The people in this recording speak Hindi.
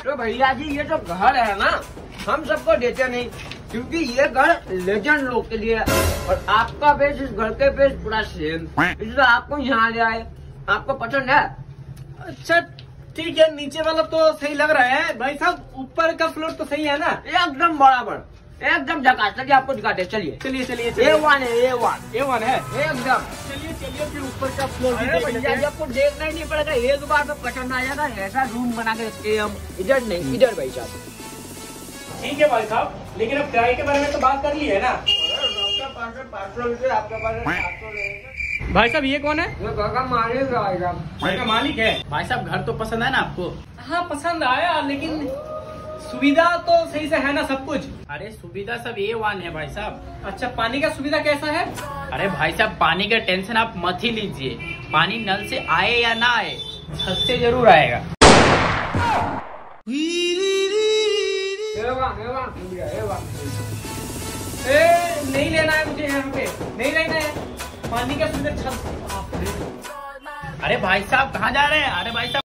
तो भैया जी ये जो घर है ना, हम सबको देते नहीं, क्योंकि ये घर लेजेंड लोग के लिए है और आपका बेस इस घर के बेस पूरा सेम, इसलिए आपको यहाँ ले आए। आपको पसंद है? अच्छा ठीक है, नीचे वाला तो सही लग रहा है भाई साहब, ऊपर का फ्लोर तो सही है ना? एकदम बराबर, एकदम झकास। चलिए आपको दिखाते हैं, चलिए चलिए चलिए A1 है, A1 है एकदम। चलिए चलिए फिर ऊपर का फ्लोर भी अरे देख लेते भैया जी हैं। आपको देखना ही नहीं पड़ेगा, एक बार में पसंद आ जाएगा। ऐसा रूम बना के रखते हैं हम, इधर नहीं इधर भाई साहब। ठीक है भाई साहब, लेकिन अब किराए के बारे में तो बात कर ली है ना? आपके पास 500 रुपये, आपके पास 700 रहेगा। भाई साहब ये कौन है? ये घर का मालिक आएगा। घर का मालिक है। भाई साहब घर तो पसंद है ना आपको? हाँ पसंद आया, लेकिन सुविधा तो सही से है ना सब कुछ? अरे सुविधा सब A1 है भाई साहब। अच्छा पानी का सुविधा कैसा है? अरे भाई साहब पानी का टेंशन आप मत ही लीजिए, पानी नल से आए या ना आए छत से जरूर आएगा। नहीं लेना है मुझे, यहाँ पे नहीं लेना है पानी का सुविधा छत। अरे भाई साहब कहाँ जा रहे हैं? अरे भाई साहब